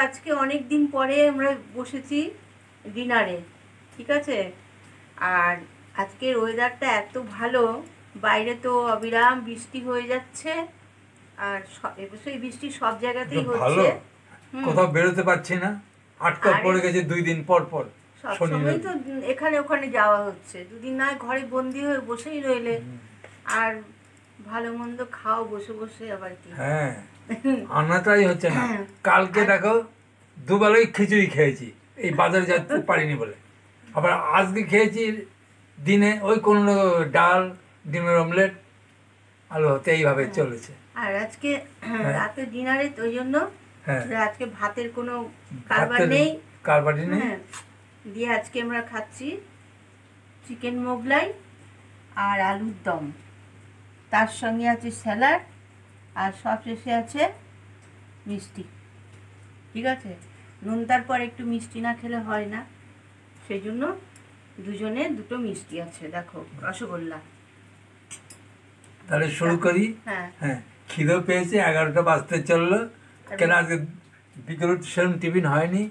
আজকে অনেক দিন পরে আমরা বসেছি ডিনারে, ঠিক আছে। আর আজকের ওয়েদারটা এত ভালো, বাইরে তো অবিরাম বৃষ্টি হয়ে যাচ্ছে। আর অবশ্যই বৃষ্টি সব জায়গাতেই হচ্ছে। কোথাও বেরোতে পারছি না, আটকা পড়ে গেছে 2 দিন পর পর। সবসময় তো এখানে ওখানে যাওয়া হচ্ছে, দুদিন নয় ঘরে বন্দি হয়ে বসেই রইলে। আর ভালো মন্দ খাও বসে বসে, আবার কি। হ্যাঁ, আনাটাই হচ্ছে না। কালকে দেখো দুবেলাই খিচুড়ি খেয়েছি, এই বাজারে যেতে পারিনি বলে। আবার আজকে খেয়েছি দিনে ওই কোনো ডাল, ডিমের অমলেট, আলু হতে, এইভাবে চলেছে। আর আজকে রাতে ডিনারে ওই জন্য আজকে ভাতের কোনো কারবার নেই। দিয়ে আজকে আমরা খাচ্ছি চিকেন মোগলাই আর আলুর দম, তার সঙ্গে আছে স্যালাড, আর সবশেষে আছে মিষ্টি, ঠিক আছে। নোনতার পর একটু মিষ্টি না খেলে হয় না, সেই জন্য দুজনে দুটো মিষ্টি আছে। দেখো রসগোল্লা। তাহলে শুরু করি। হ্যাঁ, খিদেও পেয়েছে, 11টা বাজতে চললো। কেন আজকে বিকেলে সেরকম টিফিন হয়নি।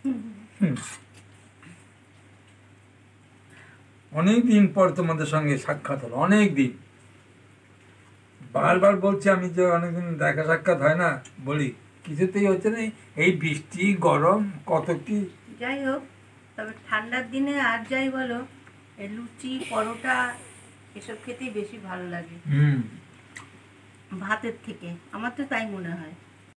অনেক দিন পর তোমাদের সঙ্গে সাক্ষাৎ হলো, অনেক দিন। বারবার বলছি আমি যে অনেকদিন দেখা সাক্ষাৎ হয় না, বলি কিছুতেই হচ্ছে না। এই বৃষ্টি গরম কত কি। যাই হোক, তবে ঠান্ডার দিনে আর যাই বলো, লুচি পরোটা এসব খেতেই বেশি ভালো লাগে ভাতের থেকে, আমার তো তাই মনে হয়।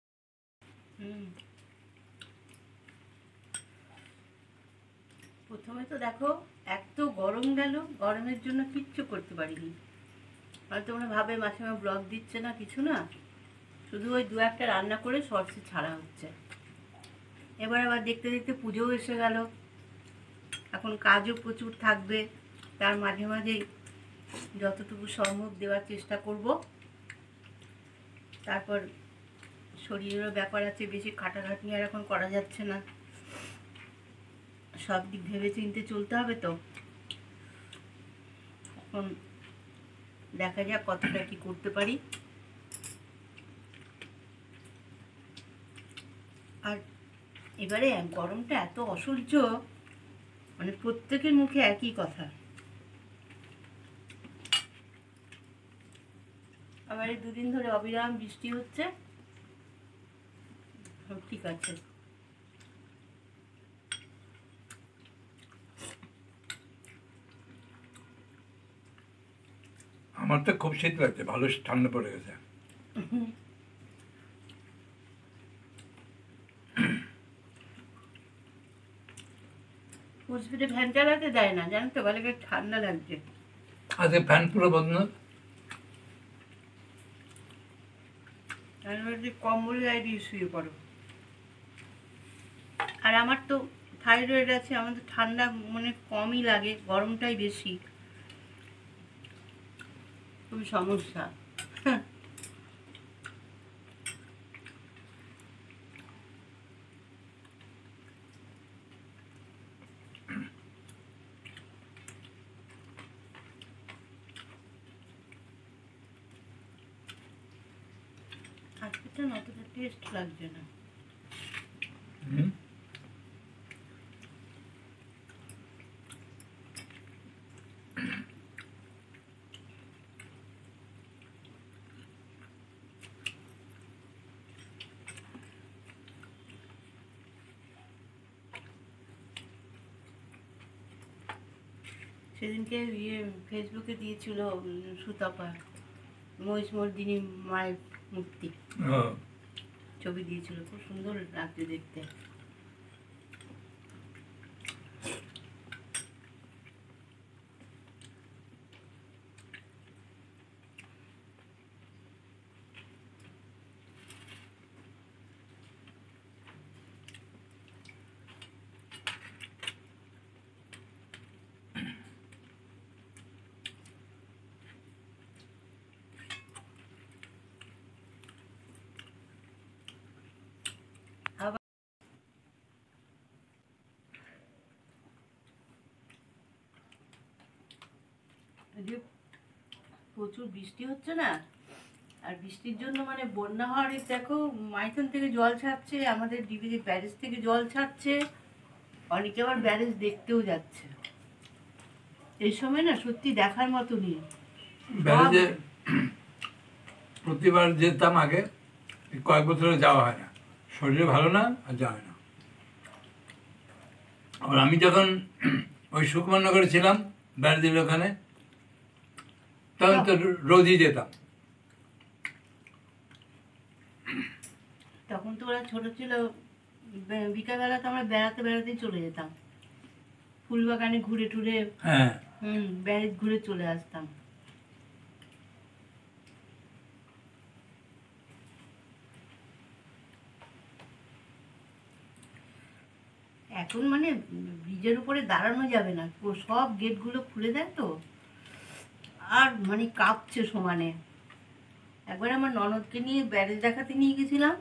প্রথমে তো দেখো এত গরম গেল, গরমের জন্য কিচ্ছু করতে পারিনি। আর তোমরা ভাবে মাসে মাসে ব্লগ দিচ্ছে না, কিছু না, শুধু ওই 2-1টা রান্না করে শর্টসে ছাড়া হচ্ছে। এবার আবার দেখতে দেখতে পুজোও এসে গেল, এখন কাজও প্রচুর থাকবে। তার মাঝে মাঝেই যতটুকু সম্ভব দেওয়ার চেষ্টা করব। তারপর শরীরেরও ব্যাপার আছে, বেশি খাটাখাটনি আর এখন করা যাচ্ছে না, সব দিক ভেবে চিন্তে চলতে হবে। তো এখন দেখা যাক কতটা কি করতে পারি। আর এবারে গরমটা এত অসহ্য, মানে প্রত্যেকের মুখে একই কথা। আবার এই 2 দিন ধরে অবিরাম বৃষ্টি হচ্ছে, ঠিক আছে। আমার তো খুব শীত লাগছে, ভালো ঠান্ডা পড়ে গেছে। কুচবিটে ফ্যান চালাতে দেয় না, জানো তো, বলে ঠান্ডা লাগছে। আজকে ফ্যান পুরো বন্ধ, কম্বল গায়ে দিয়ে শুয়ে পড়ো। আর আমার তো থাইরয়েড আছে, আমার তো ঠান্ডা মানে কমই লাগে, গরমটাই বেশি, খুবই সমস্যা। আজকেটা অতটা টেস্ট লাগছে না। সেদিনকে ফেসবুকে দিয়েছিল সুতাপা, মহিষমর্দিনী মায়ের মূর্তি ছবি দিয়েছিল, খুব সুন্দর লাগছে দেখতে। প্রচুর বৃষ্টি হচ্ছে না, আর বৃষ্টির জন্য মানে বন্যা হওয়ার দেখো, মাইথন থেকে জল ছাড়ছে, আমাদের ডিবিজি ব্যারেজ থেকে জল ছাড়ছে, অনেকে আবার ব্যারেজ দেখতেও যাচ্ছে। এই সময় না সত্যি দেখার মতো নেই। ব্যারেজে প্রতিবার যেতাম আগে, কয়েক বছরে যাওয়া হয় না, শরীরে ভালো না আর যাওয়া হয় না। আবার আমি যখন ওই সুকুমারনগরে ছিলাম ব্যারেজের ওখানে, তখন তো রোজই যেতাম। তখন তো ওরা ছোট ছিল, বিকালবেলা তো আমরা বেড়াতে বেড়াতেই চলে যেতাম, ফুলবাগানে ঘুরে টুরে, হ্যাঁ, ব্যারেজ ঘুরে চলে আসতাম। এখন মানে ব্রিজের উপরে দাঁড়ানো যাবে না, সব গেটগুলো খুলে দেয় তো, আর মানে কাঁপছে সমানে। একবার আমার ননদকে নিয়ে ব্যারেজ দেখাতে নিয়ে গেছিলাম,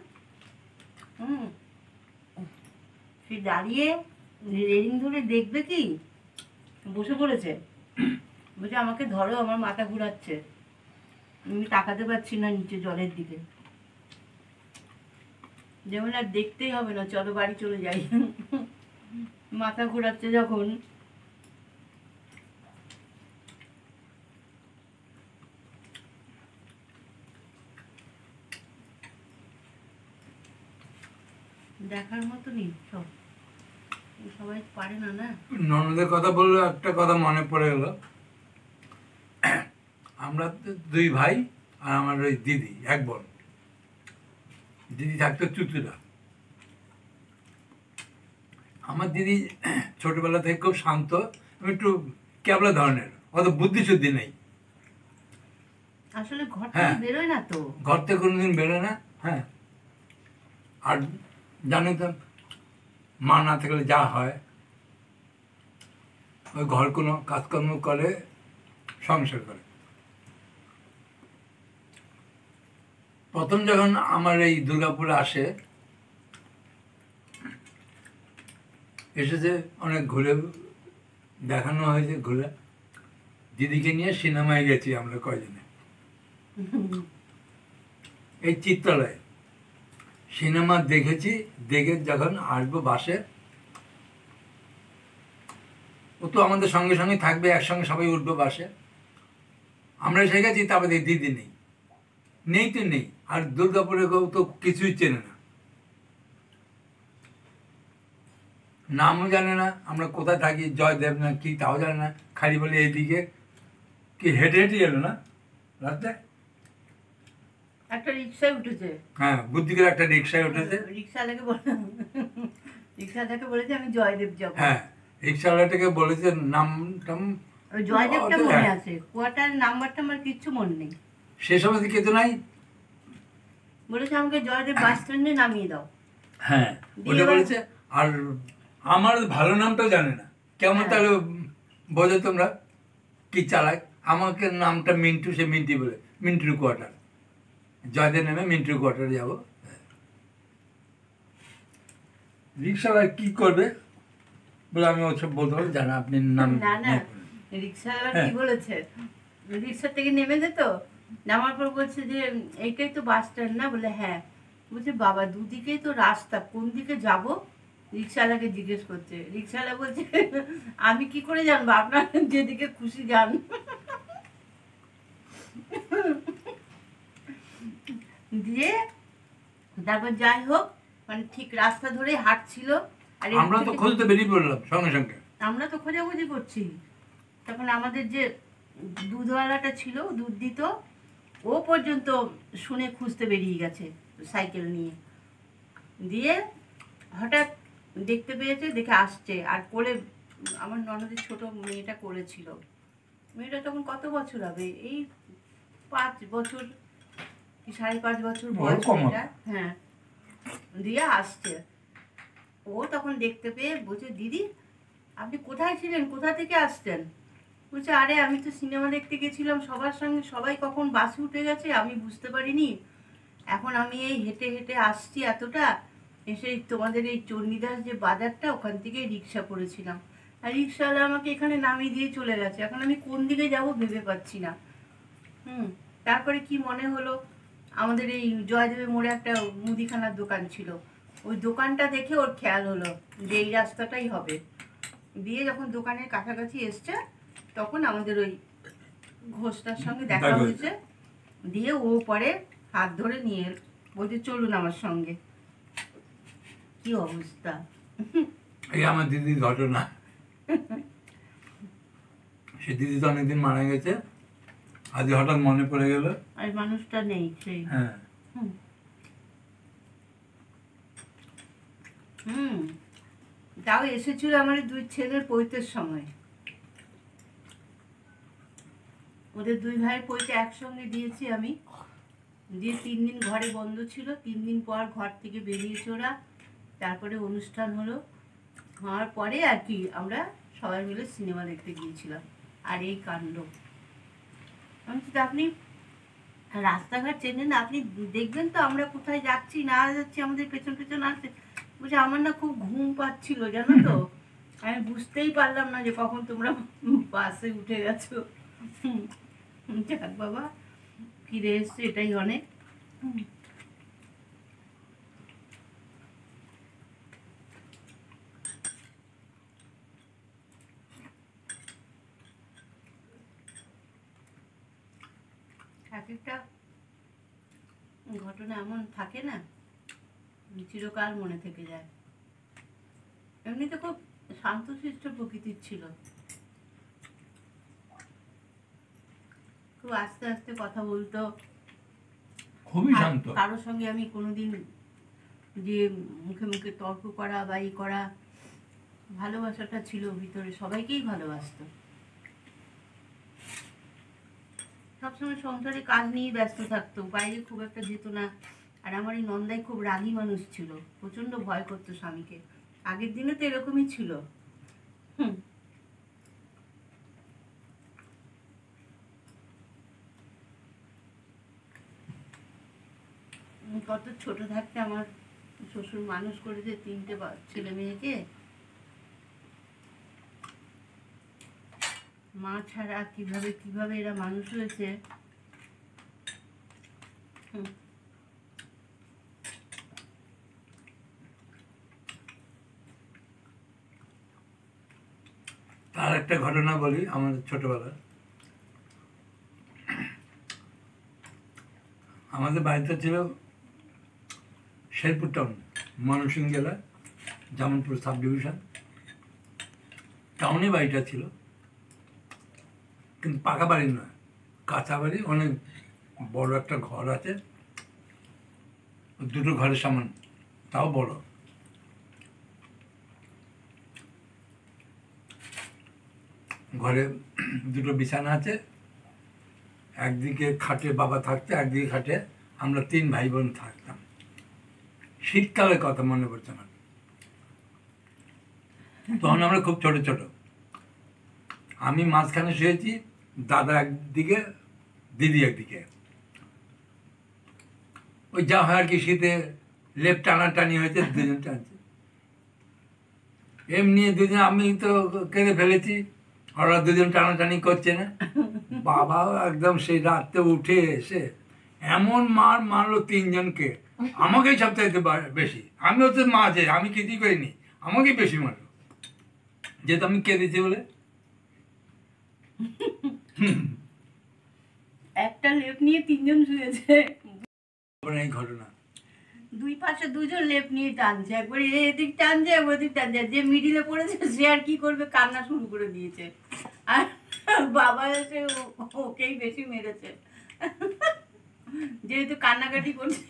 সে দাঁড়িয়ে রেলিং ধরে দেখবে কি, বসে পড়েছে, বলছে আমাকে ধরো, আমার মাথা ঘুরাচ্ছে, আমি তাকাতে পারছি না নিচে জলের দিকে। যেমন আর দেখতেই হবে না, চলো বাড়ি চলে যাই, মাথা ঘোরাচ্ছে যখন। দেখার মতো নেই সব, সবাই পারে না। না, ননদের কথা বললে একটা কথা মনে পড়ে গেল। আমরা দুই ভাই আর আমার ওই দিদি, এক বোন। দিদি থাকতো চুচুড়া। আমার দিদি ছোটবেলা থেকে খুব শান্ত, একটু ক্যাবলা ধরনের, অত বুদ্ধি শুদ্ধি নেই। আসলে ঘর থেকে বেরোয় না তো, ঘর থেকে কোনোদিন বেরোয় না। হ্যাঁ, আর জানি তো মা না থাকলে যা হয়, ওই ঘর কোনো কাজকর্ম করে, সংসার করে। প্রথম যখন আমার এই দুর্গাপুরে আসে, এসেছে অনেক ঘুরে, দেখানো হয়েছে ঘুরে। দিদিকে নিয়ে সিনেমায় গেছি আমরা কয়জনে, এই চিত্রালয়ে সিনেমা দেখেছি। দেখে যখন আসবো বাসে, ও তো আমাদের সঙ্গে সঙ্গে থাকবে, একসঙ্গে সবাই উঠবো বাসে। আমরা এসে গেছি, তারপরে দিদি নেই, নেই তো নেই। আর দুর্গাপুরে কেউ তো কিছুই চেনে না, নামও জানে না, আমরা কোথায় থাকি, জয়দেব না কি তাও জানে না। খালি বলে এইদিকে কি হেঁটে হেঁটে এলো না রাস্তায়, একটা রিক্সায় উঠেছে। হ্যাঁ, বুদ্ধিকের একটা রিক্সায় উঠেছে। রিক্সাওয়ালাকে বলেছে আমি জয়দেব যাবো। হ্যাঁ, রিক্সাওয়ালাটাকে বলেছে নাম টাম, জয়দেবটা মনে আছে, কোয়ার্টার নাম্বারটা আমার কিচ্ছু মনে নেই। সে সময় দিকে তো নাই, বলেছে আমাকে জয়দেব বাস স্ট্যান্ডে নামিয়ে দাও। হ্যাঁ, ওটা বলেছে। আর আমার ভালো নামটাও জানে না, কেমন তাহলে বোঝো তোমরা কি চালায়। আমাকে নামটা মিন্টু, সে মিন্টি বলে, মিন্টুর কোয়ার্টার। জয়দেব নেমে মিন্টুর কোয়ার্টারে যাবো। রিক্সাওয়ালা কি করবে বলে আমি ওসব বলতে পারি, জানা আপনি নাম। না না, রিক্সাওয়ালা কি বলেছে, রিক্সা থেকে নেমে যেত, নামার পর বলছে যে এইটাই তো বাস স্ট্যান্ড না, বলে হ্যাঁ। বলছে বাবা দুদিকেই তো রাস্তা, কোন দিকে যাব? রিক্সাওয়ালাকে জিজ্ঞেস করছে। রিক্সাওয়ালা বলছে আমি কি করে জানবো, আপনার যেদিকে খুশি যান। দিয়ে তারপর যাই হোক, মানে ঠিক রাস্তা ধরে হাঁটছিল। আর আমরা তো খুঁজতে বেরিয়ে পড়লাম সঙ্গে সঙ্গে, আমরা তো খোঁজাখুঁজি করছি। তখন আমাদের যে দুধওয়ালাটা ছিল, দুধ দিত, ও পর্যন্ত শুনে খুঁজতে বেরিয়ে গেছে সাইকেল নিয়ে। দিয়ে হঠাৎ দেখতে পেয়েছে, দেখে আসছে, আর কোলে আমার ননদের ছোট মেয়েটা করেছিল। মেয়েটা তখন কত বছর হবে, এই 5 বছর কি 5.5 বছর বয়স মেয়েটা। হ্যাঁ, দিয়ে আসছে। ও তখন দেখতে পেয়ে বলছে দিদি আপনি কোথায় ছিলেন, কোথা থেকে আসছেন? বলছে আরে আমি তো সিনেমা দেখতে গেছিলাম সবার সঙ্গে, সবাই কখন বাসে উঠে গেছে আমি বুঝতে পারিনি, এখন আমি এই হেঁটে হেঁটে আসছি এতটা, এসে তোমাদের এই চণ্ডীদাস যে বাজারটা, ওখান থেকে রিক্সা করেছিলাম, আর রিক্সাওয়ালা আমাকে এখানে নামিয়ে দিয়ে চলে গেছে, এখন আমি কোন দিকে যাব ভেবে পাচ্ছি না। তারপরে কি মনে হলো, আমাদের এই জয়দেবের মোড়ে একটা মুদিখানার দোকান ছিল, ওই দোকানটা দেখে ওর খেয়াল হলো যে এই রাস্তাটাই হবে। দিয়ে যখন দোকানের কাছাকাছি এসছে তখন আমাদের ওই ঘোষটার সঙ্গে দেখা হয়েছে। দিয়ে ও পরে হাত ধরে নিয়ে বলছে চলুন আমার সঙ্গে। কি অবস্থা! এই আমার দিদির ঘটনা। সে দিদি তো অনেকদিন মারা গেছে, আজ হঠাৎ মনে পড়ে গেল আর মানুষটা নেই সেই। হ্যাঁ তাও এসেছিল আমার 2 ছেলের পৈতের সময়। ওদের 2 ভাইয়ের পৈতে একসঙ্গে দিয়েছি আমি। দিয়ে 3 দিন ঘরে বন্ধ ছিল, 3 দিন পর ঘর থেকে বেরিয়েছে ওরা। তারপরে অনুষ্ঠান হলো, হওয়ার পরে আর কি আমরা সবাই মিলে সিনেমা দেখতে গিয়েছিলাম। আর এই কাণ্ড! আপনি রাস্তাঘাট চেনেন, আপনি দেখবেন তো আমরা কোথায় যাচ্ছি না যাচ্ছি, আমাদের পেছন পেছন আসছে। বলছে আমার না খুব ঘুম পাচ্ছিল জানো তো, আমি বুঝতেই পারলাম না যে কখন তোমরা বাসে উঠে গেছো। যাক বাবা, ফিরে এসছে, এটাই অনেক। একটা ঘটনা এমন থাকে না, চিরকাল মনে থেকে যায়। এমনিতে খুব শান্তশিষ্ট প্রকৃতির ছিল, খুব আস্তে আস্তে কথা বলতো, খুবই শান্ত। কারোর সঙ্গে আমি কোনোদিন যে মুখে মুখে তর্ক করা বা ই করা, ভালোবাসাটা ছিল ভিতরে, সবাইকেই ভালোবাসতো। সবসময় সংসারে কাজ নিয়ে ব্যস্ত থাকতো, বাইরে খুব একটা যেত না। আর আমার এই নন্দাই খুব রাগী মানুষ ছিল, প্রচন্ড ভয় করতো স্বামীকে। আগের দিনে তো এরকমই ছিল। কত ছোট থাকতে আমার শ্বশুর মানুষ করেছে 3টে ছেলে মেয়েকে, মা ছাড়া কিভাবে কিভাবে এরা মানুষ হয়েছে। তার একটা ঘটনা বলি আমাদের ছোটবেলা। আমাদের বাড়িতে ছিল শেরপুর টাউন, ময়মনসিংহ জেলা, জামালপুর সাব ডিভিশন। টাউনে বাড়িটা ছিল, কিন্তু পাকা বাড়ি নয়, কাঁচা বাড়ি। অনেক বড় একটা ঘর আছে, 2টো ঘরের সামান, তাও বড়। ঘরে 2টো বিছানা আছে, একদিকে খাটে বাবা থাকতো, একদিকে খাটে আমরা 3 ভাই বোন থাকতাম। শীতকালের কথা মনে পড়ছে আমার, তখন আমরা খুব ছোট ছোট। আমি মাঝখানে শুয়েছি, দাদা একদিকে, দিদি একদিকে। ওই যা হয় আর কি, শীতে লেপ টানাটানি হয়েছে, 2জন টানছে। এমনি 2জন, আমি তো কেঁদে ফেলেছি, ওরা 2জন টানাটানি করছে না। বাবা একদম সেই রাত্রে উঠে এসে এমন মার মারলো 3জনকে, আমাকেই সবচাইতে বেশি। আমি হচ্ছে মা, যে আমি কিছুই করিনি, আমাকেই বেশি মারলো, যেহেতু আমি কেঁদেছি বলে। একটা লেপ নিয়ে 3জন শুয়েছে, এই ঘটনা। 2 পাশে 2জন লেপ নিয়ে টানছে, একবার এদিক টানছে একবার ওদিক টানছে। যে মিডিলে পড়েছে সে আর কি করবে, কান্না শুরু করে দিয়েছে। আর বাবা এসে ওকেই বেশি মেরেছে, যেহেতু কান্নাকাটি করছে।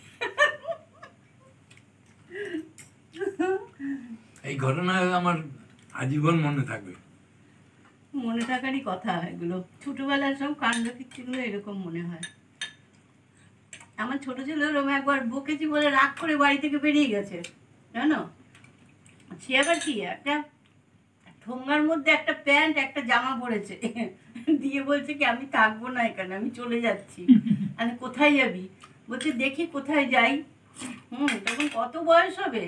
এই ঘটনা আমার আজীবন মনে থাকবে। মনে থাকারই কথা এগুলো, ছোটবেলার সব কাণ্ড কীর্তিগুলো এরকম মনে হয়। আমার ছোট ছেলে ওরকম একবার বকেছি বলে রাগ করে বাড়ি থেকে বেরিয়ে গেছে জানো। সে আবার কি একটা ঠোঙ্গার মধ্যে একটা প্যান্ট একটা জামা পরেছে, দিয়ে বলছে কি আমি থাকবো না এখানে, আমি চলে যাচ্ছি। আমি কোথায় যাবি? বলছে দেখি কোথায় যাই। তখন কত বয়স হবে,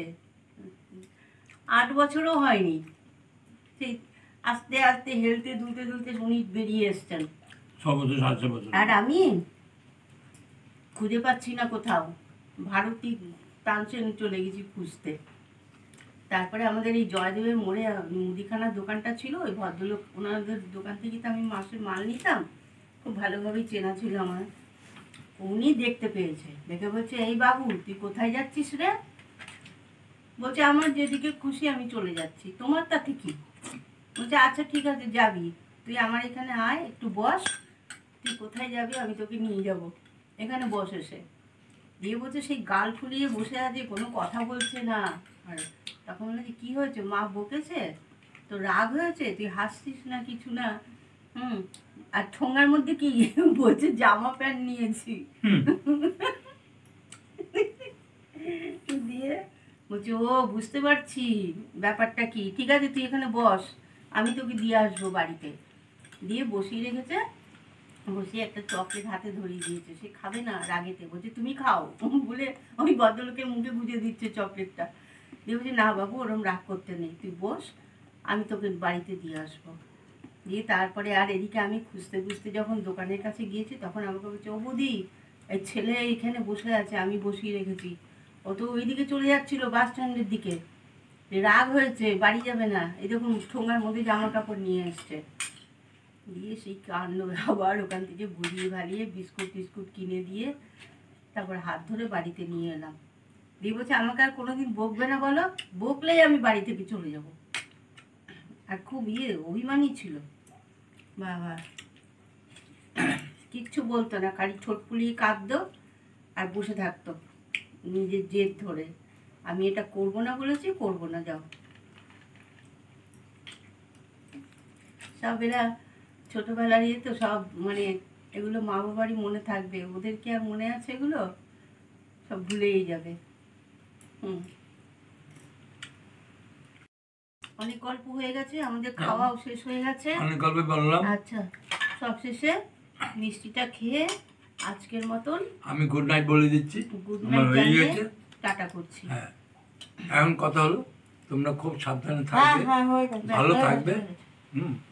8 বছরও হয়নি। সেই আস্তে আস্তে হেলতে দুলতে দুলতে উনি বেরিয়ে এসছেন। 6 বছর 7 বছর। আর আমি খুঁজে পাচ্ছি না কোথাও, ভারতী টানছেন চলে গেছি খুঁজতে। তারপরে আমাদের এই জয়দেবের মোড়ে মুদিখানার দোকানটা ছিল, ওই ভদ্রলোক ওনাদের দোকান থেকে তো আমি মাসের মাল নিতাম, খুব ভালোভাবেই চেনা ছিল আমার। উনি দেখতে পেয়েছে, দেখে বলছে, এই বাবু তুই কোথায় যাচ্ছিস রে? বলছে আমার যেদিকে খুশি আমি চলে যাচ্ছি, তোমার তাতে কি? বলছে আচ্ছা ঠিক আছে যাবি, তুই আমার এখানে আয়, একটু বস, তুই কোথায় যাবি আমি তোকে নিয়ে যাব, এখানে বস এসে। দিয়ে বলছে সেই গাল ফুলিয়ে বসে আছে, কোনো কথা বলছে না। আর তখন বলছে কী হয়েছে, মা বকেছে তো রাগ হয়েছে, তুই হাসছিস না কিছু না? আর ঠোঙার মধ্যে কি বলছে, জামা প্যান্ট নিয়েছি। দিয়ে বলছে ও বুঝতে পারছি ব্যাপারটা কি, ঠিক আছে তুই এখানে বস, আমি তোকে দিয়ে আসবো বাড়িতে। দিয়ে বসিয়ে রেখেছে, বসিয়ে একটা চকলেট হাতে ধরিয়ে দিয়েছে, সে খাবে না রাগেতে, বলছে তুমি খাও বলে ওই ভদ্রলোকের মুখে গুঁজে দিচ্ছে চকলেটটা। দিয়ে বলছে না বাবু ওরম রাগ করতে নেই, তুই বস, আমি তোকে বাড়িতে দিয়ে আসবো। দিয়ে তারপরে আর এদিকে আমি খুঁজতে খুঁজতে যখন দোকানের কাছে গিয়েছি, তখন আমাকে বলছে ও বৌদি এই ছেলে এখানে বসে আছে, আমি বসিয়ে রেখেছি। ও তো ওইদিকে চলে যাচ্ছিলো বাস স্ট্যান্ডের দিকে, রাগ হয়েছে বাড়ি যাবে না, এই দেখুন ঠোঙার মধ্যে জামা কাপড় নিয়ে এসছে। দিয়ে সেই কাণ্ড, আবার ওখান থেকে ঘুরিয়ে ভালিয়ে বিস্কুট টিস্কুট কিনে দিয়ে তারপর হাত ধরে বাড়িতে নিয়ে এলাম। দিয়ে বলছে আমাকে আর কোনোদিন বকবে না বলো, বকলেই আমি বাড়ি থেকে চলে যাব। আর খুব অভিমানী ছিল বাবা, কিচ্ছু বলতো না, খালি ঠোঁট ফুলিয়ে কাঁদতো আর বসে থাকতো নিজের জেদ ধরে, আমি এটা করব না বলেছি, করব না, যাও। সব এরা ছোটোবেলার তো সব মানে এগুলো মা বাবারই মনে থাকবে, ওদের কি আর মনে আছে এগুলো? সব ভুলেই যাবে। অনেক গল্প হয়ে গেছে, আমাদের খাওয়াও শেষ হয়ে গেছে, অনেক গল্প বললাম। আচ্ছা সব শেষে মিষ্টিটা খেয়ে আজকের মতন আমি গুড নাইট বলে দিচ্ছি, গুড নাইট জানিয়ে টাটা করছি। হ্যাঁ এখন কথা হলো তোমরা খুব সাবধানে থাকবে, ভালো থাকবে।